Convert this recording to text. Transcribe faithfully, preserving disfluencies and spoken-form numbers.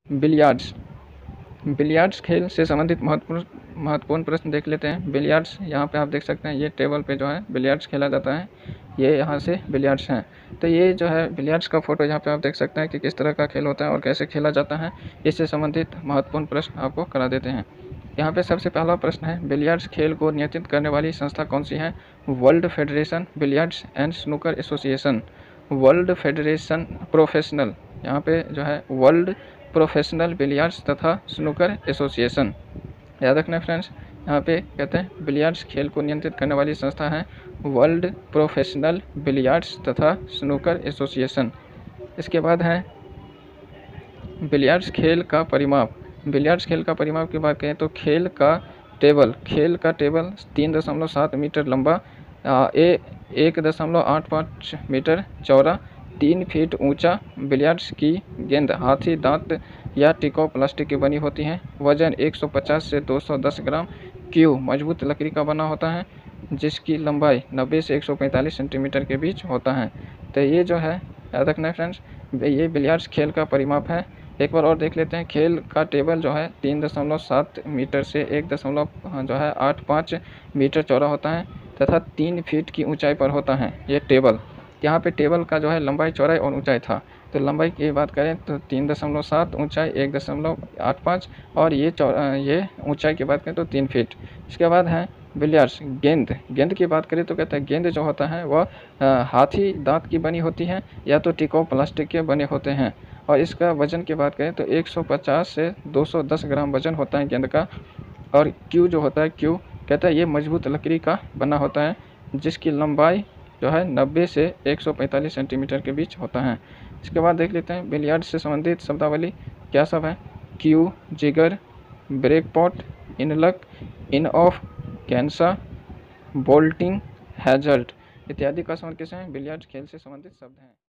Billiards. Billiards खेल से संबंधित महत्वपूर्ण महत्वपूर्ण प्रश्न देख लेते हैं। बिलियार्ड्स, यहाँ पे आप देख सकते हैं, ये टेबल पे जो है बिलियार्ड्स खेला जाता है। ये यहाँ से बिलियार्ड्स हैं। तो ये जो है बिलियार्ड्स का फोटो यहाँ पे आप देख सकते हैं कि किस तरह का खेल होता है और कैसे खेला जाता है। इससे संबंधित महत्वपूर्ण प्रश्न आपको करा देते हैं। यहाँ पे सबसे पहला प्रश्न है, बिलियर्ड्स खेल को नियंत्रित करने वाली संस्था कौन सी है? World Federation Billiards and Snooker Association. World Federation Professional, यहाँ पे जो है वर्ल्ड प्रोफेशनल बिलियर्ड्स तथा स्नूकर एसोसिएशन। याद रखना फ्रेंड्स, यहाँ पे कहते हैं बिलियर्ड्स खेल को नियंत्रित करने वाली संस्था है वर्ल्ड प्रोफेशनल बिलियर्ड्स तथा स्नूकर एसोसिएशन। इसके बाद है बिलियर्ड्स खेल का परिमाप। बिलियर्ड्स खेल का परिमाप की बात करें तो खेल का टेबल खेल का टेबल तीन दशमलव सात मीटर लंबा, ए एक दशमलव आठ पाँच मीटर चौड़ा, तीन फीट ऊंचा। बिलियर्ड्स की गेंद हाथी दांत या टिकाऊ प्लास्टिक की बनी होती हैं। वजन एक सौ पचास से दो सौ दस ग्राम। क्यू मजबूत लकड़ी का बना होता है जिसकी लंबाई नब्बे से एक सौ पैंतालीस सेंटीमीटर के बीच होता है। तो ये जो है याद रखना है फ्रेंड्स, ये बिलियर्ड्स खेल का परिमाप है। एक बार और देख लेते हैं। खेल का टेबल जो है तीन दशमलव सात मीटर से एक दशमलव जो है आठ पाँच मीटर चौड़ा होता है तथा तीन फीट की ऊंचाई पर होता है ये टेबल। यहाँ पे टेबल का जो है लंबाई चौड़ाई और ऊंचाई था। तो लंबाई की बात करें तो तीन दशमलव सात, ऊंचाई एक दशमलव आठ पाँच और ये ये ऊंचाई की बात करें तो तीन फीट। इसके बाद है बिलियर्ड्स गेंद। गेंद की बात करें तो कहते हैं गेंद जो होता है वह हाथी दांत की बनी होती है या तो टिकाऊ प्लास्टिक के बने होते हैं। और इसका वजन की बात करें तो एक सौ पचास से दो सौ दस ग्राम वजन होता है गेंद का। और क्यू जो होता है, क्यू कहता है ये मजबूत लकड़ी का बना होता है जिसकी लंबाई जो है नब्बे से एक सौ पैंतालीस सेंटीमीटर के बीच होता है। इसके बाद देख लेते हैं बिलियर्ड्स से संबंधित शब्दावली क्या सब है। Cue jigger, break pot, inlock, in off, कैंसा, बोल्टिंग, हैजर्ड इत्यादि का संबंध किससे है? बिलियर्ड्स खेल से संबंधित शब्द हैं।